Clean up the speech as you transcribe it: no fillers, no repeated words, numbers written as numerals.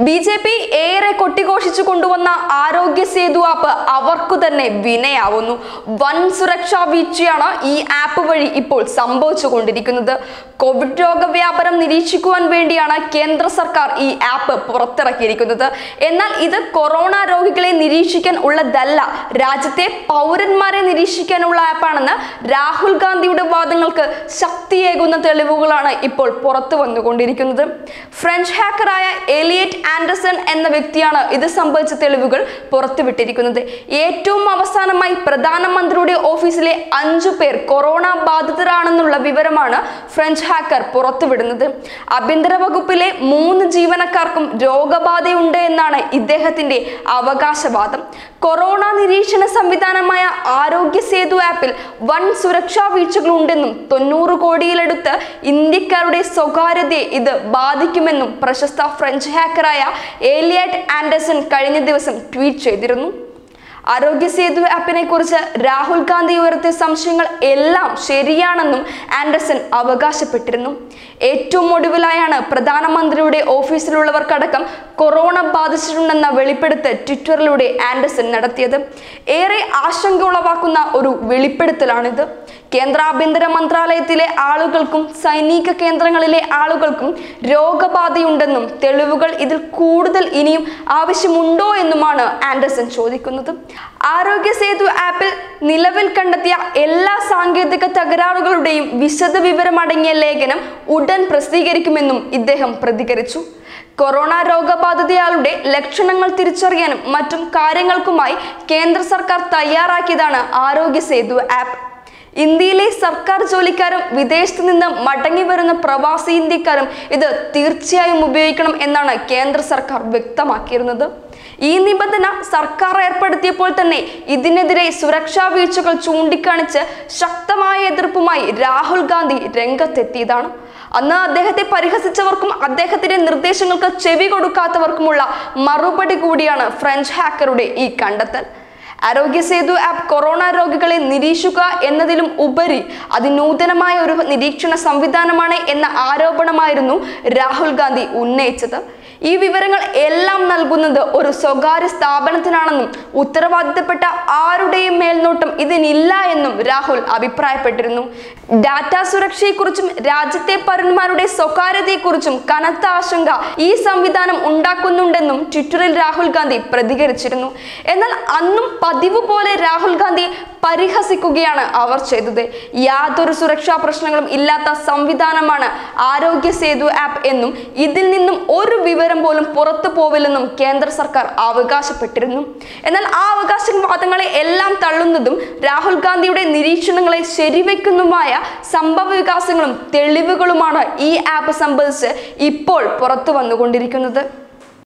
BJP ഏറെ കൊട്ടിഘോഷിച്ചു കൊണ്ടുവന്ന ആരോഗ്യ സേതു ആപ്പ് അവർക്കു തന്നെ വിനയാവുന്നു. വൻ സുരക്ഷാ വീഴ്ചയാണ് ഈ ആപ്പ് വഴി ഇപ്പോൾ സംഭവിച്ചുകൊണ്ടിരിക്കുന്നത്. കോവിഡ് രോഗവ്യാപനം നിരീക്ഷിക്കുവാൻ വേണ്ടിയാണ് കേന്ദ്ര സർക്കാർ ഈ ആപ്പ് പുറത്തിറക്കിയിരിക്കുന്നത്. എന്നാൽ ഇത് കൊറോണ രോഗികളെ നിരീക്ഷിക്കാൻ ഉള്ളതല്ല, രാജ്യത്തെ പൗരന്മാരെ നിരീക്ഷിക്കാനുള്ള ആപ്പാണെന്ന് രാഹുൽ ഗാന്ധിയുടെ വാദങ്ങൾക്ക് ശക്തിയേകുന്ന തെളിവുകളാണ് ഇപ്പോൾ പുറത്തു വന്നുകൊണ്ടിരിക്കുന്നത്. ഫ്രഞ്ച് ഹാക്കറായ എലിയറ്റ് ആൻഡർസൺ എന്ന വ്യക്തിയാണ് ഇത് സംബന്ധിച്ച തെളിവുകൾ പുറത്തുവിട്ടിരിക്കുന്നത്. ഏറ്റവും അവസാനമായി പ്രധാനമന്ത്രിയുടെ ഓഫീസിലെ 5 പേർ കൊറോണ ബാധിതരാണെന്നുള്ള വിവരമാണ് ഫ്രഞ്ച് ഹാക്കർ പുറത്തുവിടുന്നത്. ആഭ്യന്തര വകുപ്പിലെ 3 ജീവനക്കാർക്കും രോഗബാധയുണ്ട് എന്നാണ് ഇദ്ദേഹത്തിന്റെ അവകാശവാദം. കൊറോണ നിരീക്ഷണ സംവിധാനമായ ആരോഗ്യ സേതു ആപ്പിൽ വൻ സുരക്ഷാ വീഴ്ചകൾ ഉണ്ടെന്നും 90 കോടിയിലടുത്ത് ഇന്ത്യക്കാരുടെ സ്വകാര്യതയെ ഇത് ബാധിക്കുമെന്നും പ്രശസ്ത ഫ്രഞ്ച് ഹാക്കറായ എലിയറ്റ് ആൻഡർസൺ കഴിഞ്ഞ ദിവസം ട്വീറ്റ് ചെയ്തിരുന്നു. ആരോഗ്യ സേതു ആപ്പിനെ കുറിച്ച് രാഹുൽ ഗാന്ധി ഉയർത്തിയ സംശയങ്ങൾ എല്ലാം ശരിയാണെന്നും ആൻഡർസൺ അവകാശപ്പെട്ടിരുന്നു. ഏറ്റവും ഒടുവിലായാണ് പ്രധാനമന്ത്രിയുടെ ഓഫീസിലുള്ളവർക്കടക്കം കൊറോണ ബാധിച്ചിട്ടുണ്ടെന്ന വെളിപ്പെടുത്തൽ ട്വിറ്ററിലൂടെ ആൻഡർസൺ നടത്തിയത്. ഏറെ ആശങ്ക ഉളവാക്കുന്ന ഒരു വെളിപ്പെടുത്തലാണിത്. കേന്ദ്ര ആഭ്യന്തര മന്ത്രാലയത്തിലെ ആളുകൾക്കും സൈനിക കേന്ദ്രങ്ങളിലെ ആളുകൾക്കും രോഗബാധയുണ്ടെന്നും തെളിവുകൾ ഇതിൽ കൂടുതൽ ഇനിയും ആവശ്യമുണ്ടോ എന്നുമാണ് ആൻഡർസൺ ചോദിക്കുന്നത്. ആരോഗ്യ സേതു ആപ്പിൽ നിലവിൽ കണ്ടെത്തിയ എല്ലാ സാങ്കേതിക തകരാറുകളുടെയും വിശദ വിവരമടങ്ങിയ ലേഖനം ഉടൻ പ്രസിദ്ധീകരിക്കുമെന്നും ഇദ്ദേഹം പ്രതികരിച്ചു. കൊറോണ രോഗബാധിതയാളുടെ ലക്ഷണങ്ങൾ തിരിച്ചറിയാനും മറ്റും കാര്യങ്ങൾക്കുമായി കേന്ദ്ര സർക്കാർ തയ്യാറാക്കിയതാണ് ആരോഗ്യ സേതു ആപ്പ്. ഇന്ത്യയിലെ സർക്കാർ ജോലിക്കാരും വിദേശത്ത് നിന്ന് മടങ്ങി വരുന്ന പ്രവാസി ഇന്ത്യക്കാരും ഇത് തീർച്ചയായും ഉപയോഗിക്കണം എന്നാണ് കേന്ദ്ര സർക്കാർ വ്യക്തമാക്കിയിരുന്നത്. ഈ നിബന്ധന സർക്കാർ ഏർപ്പെടുത്തിയപ്പോൾ തന്നെ ഇതിനെതിരെ സുരക്ഷാ വീഴ്ചകൾ ചൂണ്ടിക്കാണിച്ച് ശക്തമായ എതിർപ്പുമായി രാഹുൽ ഗാന്ധി രംഗത്തെത്തിയതാണ്. അന്ന് അദ്ദേഹത്തെ പരിഹസിച്ചവർക്കും അദ്ദേഹത്തിന്റെ നിർദ്ദേശങ്ങൾക്ക് ചെവി കൊടുക്കാത്തവർക്കുമുള്ള മറുപടി കൂടിയാണ് ഫ്രഞ്ച് ഹാക്കറുടെ ഈ കണ്ടെത്തൽ. ആരോഗ്യ സേതു ആപ്പ് കൊറോണ രോഗികളെ നിരീക്ഷിക്കുക എന്നതിലും ഉപരി അതിനൂതനമായ ഒരു നിരീക്ഷണ സംവിധാനമാണ് എന്ന ആരോപണമായിരുന്നു രാഹുൽ ഗാന്ധി ഉന്നയിച്ചത്. ഈ വിവരങ്ങൾ എല്ലാം നൽകുന്നത് ഒരു സ്വകാര്യ സ്ഥാപനത്തിനാണെന്നും ഉത്തരവാദിത്തപ്പെട്ട ആരുടെയും മേൽനോട്ടം ഇതിനില്ല എന്നും രാഹുൽ അഭിപ്രായപ്പെട്ടിരുന്നു. ഡാറ്റാ സുരക്ഷയെക്കുറിച്ചും രാജ്യത്തെ പൗരന്മാരുടെ സ്വകാര്യതയെക്കുറിച്ചും കനത്ത ആശങ്ക ഈ സംവിധാനം ഉണ്ടാക്കുന്നുണ്ടെന്നും ട്വിറ്ററിൽ രാഹുൽ ഗാന്ധി പ്രതികരിച്ചിരുന്നു. എന്നാൽ അന്നും പതിവ് പോലെ രാഹുൽ ഗാന്ധി പരിഹസിക്കുകയാണ് അവർ ചെയ്തത്. യാതൊരു സുരക്ഷാ പ്രശ്നങ്ങളും ഇല്ലാത്ത സംവിധാനമാണ് ആരോഗ്യ സേതു ആപ്പ് എന്നും ഇതിൽ നിന്നും ഒരു വിവരം പോലും പുറത്തു പോവില്ലെന്നും കേന്ദ്ര സർക്കാർ അവകാശപ്പെട്ടിരുന്നു. എന്നാൽ ആ അവകാശവാദങ്ങളെ എല്ലാം തള്ളുന്നതും രാഹുൽ ഗാന്ധിയുടെ നിരീക്ഷണങ്ങളെ ശരിവെക്കുന്നതുമായ സംഭവ വികാസങ്ങളും തെളിവുകളുമാണ് ഈ ആപ്പ് സംബന്ധിച്ച് ഇപ്പോൾ പുറത്തു വന്നുകൊണ്ടിരിക്കുന്നത്.